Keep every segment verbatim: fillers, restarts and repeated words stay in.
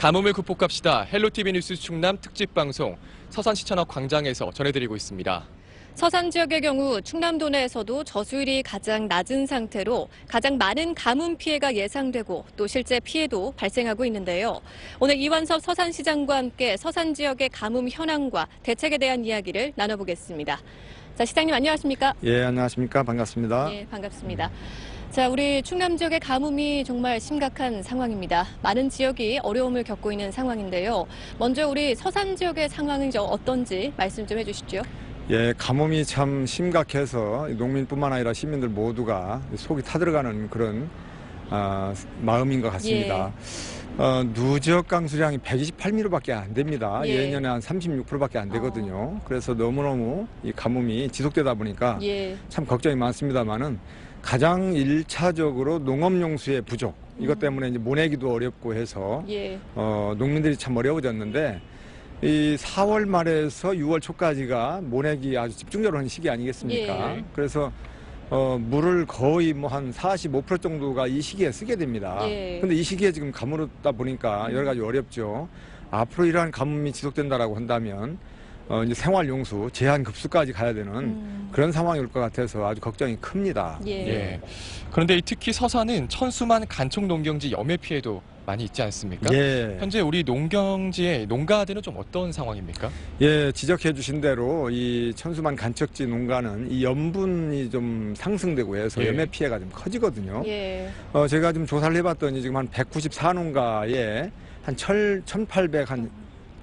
가뭄을 극복합시다. 헬로티비 뉴스 충남 특집 방송 서산시천역 광장에서 전해드리고 있습니다. 서산 지역의 경우 충남도 내에서도 저수율이 가장 낮은 상태로 가장 많은 가뭄 피해가 예상되고 또 실제 피해도 발생하고 있는데요. 오늘 이완섭 서산시장과 함께 서산 지역의 가뭄 현황과 대책에 대한 이야기를 나눠보겠습니다. 자, 시장님 안녕하십니까? 예, 안녕하십니까? 반갑습니다. 예, 반갑습니다. 자, 우리 충남 지역의 가뭄이 정말 심각한 상황입니다. 많은 지역이 어려움을 겪고 있는 상황인데요. 먼저 우리 서산 지역의 상황이 어떤지 말씀 좀 해주시죠. 예, 가뭄이 참 심각해서 농민뿐만 아니라 시민들 모두가 속이 타들어가는 그런 어, 마음인 것 같습니다. 예. 어, 누적 강수량이 백이십팔 밀리미터밖에 안 됩니다. 예. 예년에 한 삼십육 퍼센트밖에 안 되거든요. 어. 그래서 너무너무 이 가뭄이 지속되다 보니까 예. 참 걱정이 많습니다만은 가장 일차적으로 농업용수의 부족, 이것 때문에 이제 모내기도 어렵고 해서 예. 어, 농민들이 참 어려워졌는데 이 사월 말에서 유월 초까지가 모내기 아주 집중적으로 하는 시기 아니겠습니까? 예. 그래서 어, 물을 거의 뭐 한 사십오 퍼센트 정도가 이 시기에 쓰게 됩니다. 예. 근데 이 시기에 지금 가물었다 보니까 여러 가지 어렵죠. 앞으로 이러한 가뭄이 지속된다라고 한다면 어, 이제 생활용수 제한 급수까지 가야 되는 음. 그런 상황이 올 것 같아서 아주 걱정이 큽니다. 예. 예. 그런데 특히 서산은 천수만 간척 농경지 염해 피해도 많이 있지 않습니까? 예. 현재 우리 농경지의 농가들은 좀 어떤 상황입니까? 예, 지적해 주신 대로 이 천수만 간척지 농가는 이 염분이 좀 상승되고 해서 예. 염해 피해가 좀 커지거든요. 예. 어, 제가 좀 조사를 해봤더니 지금 한 백구십사 농가에 한 천팔백 한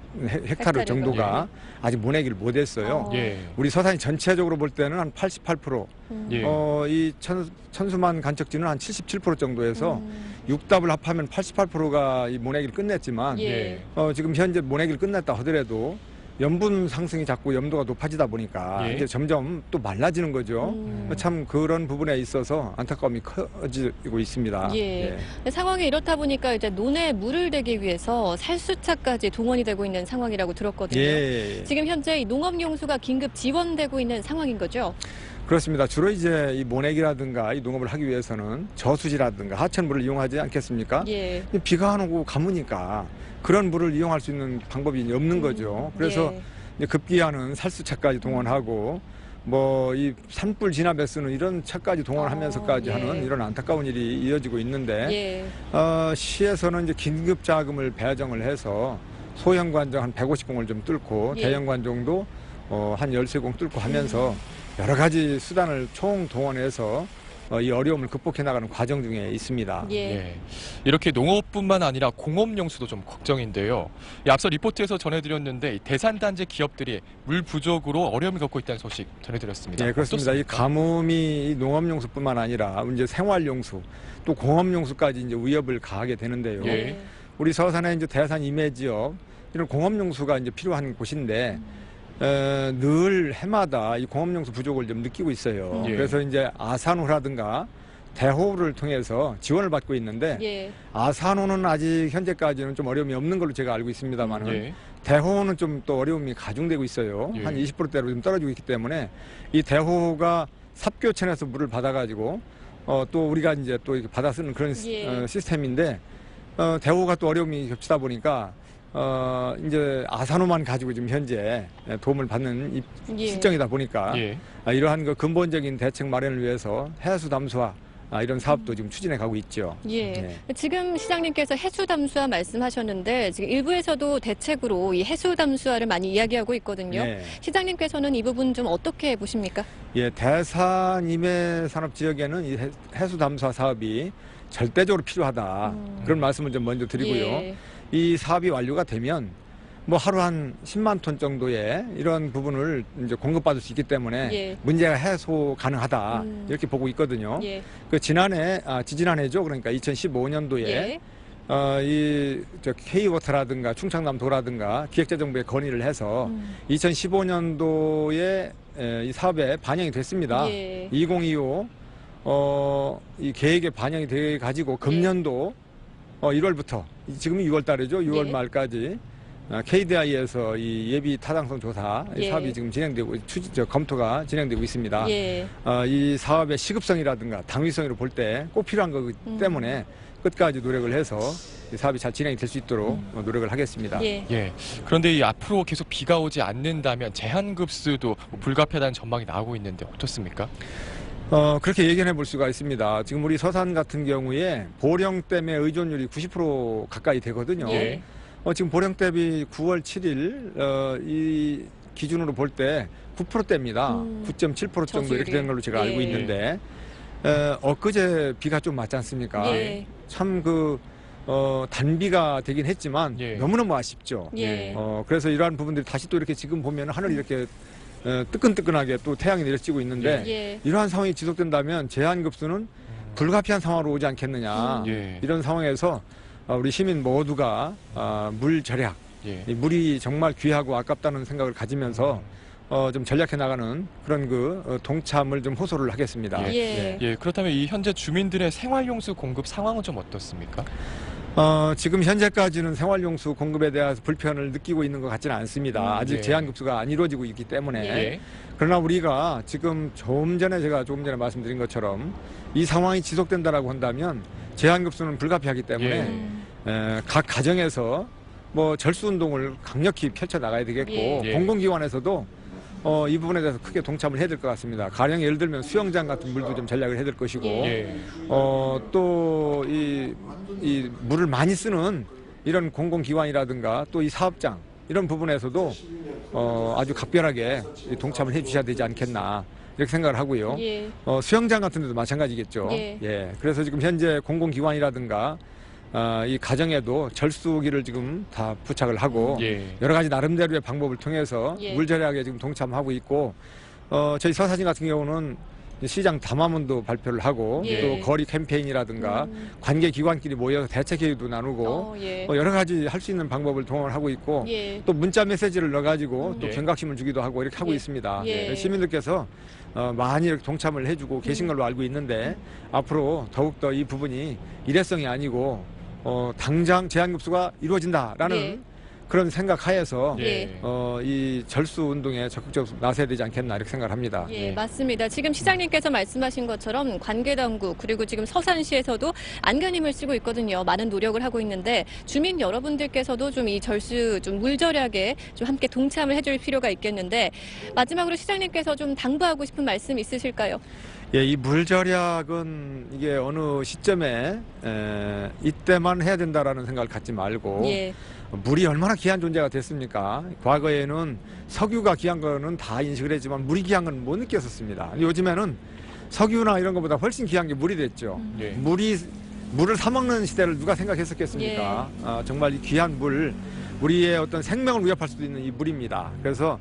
헥타르 정도가 예. 아직 모내기를 못했어요. 예. 우리 서산이 전체적으로 볼 때는 한 팔십팔 퍼센트, 음. 예. 어, 이 천, 천수만 간척지는 한 칠십칠 퍼센트 정도에서 음. 육답을 합하면 팔십팔 퍼센트가 이 모내기를 끝냈지만 예. 어, 지금 현재 모내기를 끝냈다 하더라도 염분 상승이 자꾸 염도가 높아지다 보니까 예. 이제 점점 또 말라지는 거죠. 음. 참 그런 부분에 있어서 안타까움이 커지고 있습니다. 예. 예. 상황이 이렇다 보니까 이제 논에 물을 대기 위해서 살수차까지 동원이 되고 있는 상황이라고 들었거든요. 예. 지금 현재 농업용수가 긴급 지원되고 있는 상황인 거죠? 그렇습니다. 주로 이제 이 모내기라든가 이 농업을 하기 위해서는 저수지라든가 하천물을 이용하지 않겠습니까? 예. 비가 안 오고 가무니까 그런 물을 이용할 수 있는 방법이 없는 거죠. 그래서 예. 이제 급기야는 살수차까지 동원하고 뭐 이 산불 진압에 쓰는 이런 차까지 동원하면서까지 어, 예. 하는 이런 안타까운 일이 이어지고 있는데 예. 어, 시에서는 이제 긴급 자금을 배정을 해서 소형 관정 한 백오십 공을 좀 뚫고 예. 대형 관정도 어, 한 열세 공 뚫고 하면서 여러 가지 수단을 총 동원해서 어, 이 어려움을 극복해 나가는 과정 중에 있습니다. 예. 예. 이렇게 농업뿐만 아니라 공업용수도 좀 걱정인데요. 앞서 리포트에서 전해드렸는데 대산단지 기업들이 물 부족으로 어려움을 겪고 있다는 소식 전해드렸습니다. 네, 그렇습니다. 어떻습니까? 이 가뭄이 농업용수뿐만 아니라 이제 생활용수 또 공업용수까지 이제 위협을 가하게 되는데요. 예. 우리 서산의 이제 대산 임해 지역 이런 공업용수가 이제 필요한 곳인데. 음. 에, 늘 해마다 이 공업용수 부족을 좀 느끼고 있어요. 예. 그래서 이제 아산호라든가 대호를 통해서 지원을 받고 있는데 예. 아산호는 아직 현재까지는 좀 어려움이 없는 걸로 제가 알고 있습니다만은 예. 대호는 좀 또 어려움이 가중되고 있어요. 예. 한 이십 퍼센트대로 좀 떨어지고 있기 때문에 이 대호가 삽교천에서 물을 받아가지고 어, 또 우리가 이제 또 이렇게 받아 쓰는 그런 예. 어, 시스템인데 어, 대호가 또 어려움이 겹치다 보니까. 어, 이제 아산호만 가지고 지금 현재 도움을 받는 이 예. 실정이다 보니까 예. 아, 이러한 그 근본적인 대책 마련을 위해서 해수 담수화 아, 이런 사업도 음. 지금 추진해 가고 있죠. 예. 네. 지금 시장님께서 해수 담수화 말씀하셨는데 지금 일부에서도 대책으로 이 해수 담수화를 많이 이야기하고 있거든요. 네. 시장님께서는 이 부분 좀 어떻게 보십니까? 예, 대산 임해 산업 지역에는 이 해수 담수화 사업이 절대적으로 필요하다. 음. 그런 말씀을 좀 먼저 드리고요. 예. 이 사업이 완료가 되면 뭐 하루 한 십만 톤 정도의 이런 부분을 이제 공급받을 수 있기 때문에 예. 문제가 해소 가능하다 음. 이렇게 보고 있거든요. 예. 그 지난해 아 지지난해죠. 그러니까 이천십오 년도에 예. 어, 이 저 K워터라든가 충청남도라든가 기획재정부에 건의를 해서 음. 이천십오 년도에 에, 이 사업에 반영이 됐습니다. 예. 이천이십오 어, 이 계획에 반영이 돼 가지고 금년도 예. 어, 일월부터 지금이 유월 달이죠. 유월 예. 말까지 케이디아이에서 이 예비 타당성 조사 예. 사업이 지금 진행되고 추진 저 검토가 진행되고 있습니다. 예. 어, 이 사업의 시급성이라든가 당위성으로 볼 때 꼭 필요한 거기 음. 때문에 끝까지 노력을 해서 이 사업이 잘 진행이 될 수 있도록 음. 노력을 하겠습니다. 예. 예. 그런데 이 앞으로 계속 비가 오지 않는다면 제한급수도 뭐 불가피하다는 전망이 나오고 있는데 어떻습니까? 어, 그렇게 예견해 볼 수가 있습니다. 지금 우리 서산 같은 경우에 보령댐의 의존율이 구십 퍼센트 가까이 되거든요. 예. 어, 지금 보령댐이 구월 칠일 어, 이 기준으로 볼 때 구 퍼센트대입니다. 음. 구 점 칠 퍼센트 정도 이렇게 저수율이. 된 걸로 제가 알고 예. 있는데 어, 엊그제 비가 좀 맞지 않습니까? 예. 참 그 어, 단비가 되긴 했지만 예. 너무너무 아쉽죠. 예. 어, 그래서 이러한 부분들이 다시 또 이렇게 지금 보면 하늘이 이렇게 어, 뜨끈뜨끈하게 또 태양이 내려지고 있는데 예. 이러한 상황이 지속된다면 제한급수는 불가피한 상황으로 오지 않겠느냐. 예. 이런 상황에서 어, 우리 시민 모두가 어, 물 절약, 예. 이 물이 정말 귀하고 아깝다는 생각을 가지면서 어, 좀 전략해 나가는 그런 그 어, 동참을 좀 호소를 하겠습니다. 예. 예. 그렇다면 이 현재 주민들의 생활용수 공급 상황은 좀 어떻습니까? 어, 지금 현재까지는 생활용수 공급에 대해서 불편을 느끼고 있는 것 같지는 않습니다. 음. 아직 예. 제한급수가 안 이루어지고 있기 때문에. 예. 그러나 우리가 지금 조금 전에 제가 조금 전에 말씀드린 것처럼 이 상황이 지속된다라고 한다면 제한급수는 불가피하기 때문에 예. 음. 에, 각 가정에서 뭐 절수운동을 강력히 펼쳐 나가야 되겠고 예. 공공기관에서도 어, 이 부분에 대해서 크게 동참을 해야 될 것 같습니다. 가령 예를 들면 수영장 같은 물도 좀 전략을 해야 될 것이고 예. 어, 또 이, 이 물을 많이 쓰는 이런 공공기관이라든가 또 이 사업장 이런 부분에서도 어, 아주 각별하게 동참을 해 주셔야 되지 않겠나 이렇게 생각을 하고요. 예. 어, 수영장 같은 데도 마찬가지겠죠. 예. 그래서 지금 현재 공공기관이라든가 어, 이 가정에도 절수기를 지금 다 부착을 하고 예. 여러 가지 나름대로의 방법을 통해서 예. 물 절약에 지금 동참하고 있고 어, 저희 서사진 같은 경우는 시장 담화문도 발표를 하고 예. 또 거리 캠페인이라든가 음. 관계 기관끼리 모여서 대책 회의도 나누고 어, 예. 어, 여러 가지 할 수 있는 방법을 동원을 하고 있고 예. 또 문자 메시지를 넣어가지고 또 예. 경각심을 주기도 하고 이렇게 하고 예. 있습니다. 예. 시민들께서 어, 많이 이렇게 동참을 해주고 계신 걸로 알고 있는데 앞으로 더욱더 이 부분이 일회성이 아니고 어, 당장 제한급수가 이루어진다라는 예. 그런 생각하에서 예. 어, 이 절수 운동에 적극적으로 나서야 되지 않겠나 이렇게 생각을 합니다. 예, 맞습니다. 지금 시장님께서 말씀하신 것처럼 관계당국 그리고 지금 서산시에서도 안간힘을 쓰고 있거든요. 많은 노력을 하고 있는데 주민 여러분들께서도 좀 이 절수 좀 물절약에 좀 함께 동참을 해줄 필요가 있겠는데 마지막으로 시장님께서 좀 당부하고 싶은 말씀 있으실까요? 예, 이 물절약은 이게 어느 시점에 에, 이때만 해야 된다라는 생각을 갖지 말고 예. 물이 얼마나 귀한 존재가 됐습니까? 과거에는 석유가 귀한 거는 다 인식을 했지만 물이 귀한 건 못 느꼈었습니다. 요즘에는 석유나 이런 것보다 훨씬 귀한 게 물이 됐죠. 음. 예. 물이 물을 사 먹는 시대를 누가 생각했었겠습니까? 예. 아, 정말 이 귀한 물, 우리의 어떤 생명을 위협할 수도 있는 이 물입니다. 그래서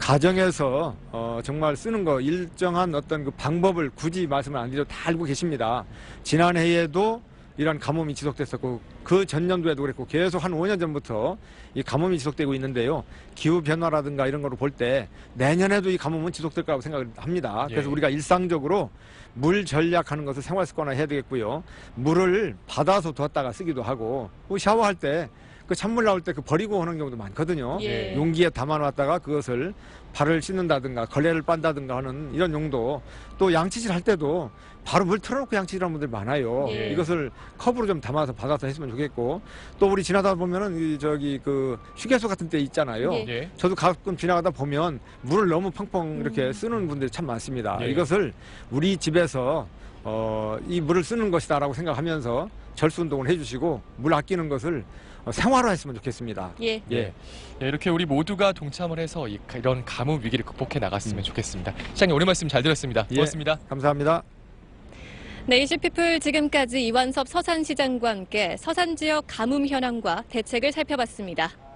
가정에서 어, 정말 쓰는 거 일정한 어떤 그 방법을 굳이 말씀을 안 드려도 다 알고 계십니다. 지난해에도 이런 가뭄이 지속됐었고 그 전년도에도 그랬고 계속 한 오 년 전부터 이 가뭄이 지속되고 있는데요. 기후 변화라든가 이런 거를 볼 때 내년에도 이 가뭄은 지속될 거라고 생각을 합니다. 그래서 예. 우리가 일상적으로 물 전략하는 것을 생활 습관화 해야 되겠고요. 물을 받아서 두었다가 쓰기도 하고 뭐 샤워할 때 그 찬물 나올 때 그 버리고 오는 경우도 많거든요. 예. 용기에 담아놨다가 그것을 발을 씻는다든가 걸레를 빤다든가 하는 이런 용도, 또 양치질 할 때도 바로 물 틀어놓고 양치질하는 분들 많아요. 예. 이것을 컵으로 좀 담아서 받아서 했으면 좋겠고, 또 우리 지나다 보면은 이 저기 그 휴게소 같은 데 있잖아요. 예. 예. 저도 가끔 지나가다 보면 물을 너무 펑펑 이렇게 음. 쓰는 분들이 참 많습니다. 예. 이것을 우리 집에서 어, 이 물을 쓰는 것이다라고 생각하면서 절수 운동을 해주시고 물 아끼는 것을 어, 생활화했으면 좋겠습니다. 예. 예. 예, 이렇게 우리 모두가 동참을 해서 이, 이런 가뭄 위기를 극복해 나갔으면 음. 좋겠습니다. 시장님 오늘 말씀 잘 들었습니다. 예. 고맙습니다. 감사합니다. 네, 이슈피플 지금까지 이완섭 서산시장과 함께 서산 지역 가뭄 현황과 대책을 살펴봤습니다.